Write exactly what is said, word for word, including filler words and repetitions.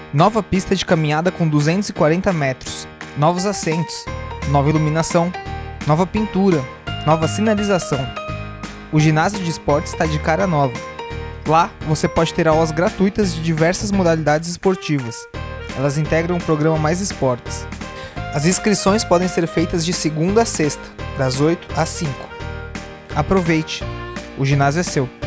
Nova pista de caminhada com duzentos e quarenta metros, novos assentos, nova iluminação, nova pintura, nova sinalização. O ginásio de esportes está de cara nova. Lá você pode ter aulas gratuitas de diversas modalidades esportivas. Elas integram o programa Mais Esportes. As inscrições podem ser feitas de segunda a sexta, das oito às cinco. Aproveite, o ginásio é seu.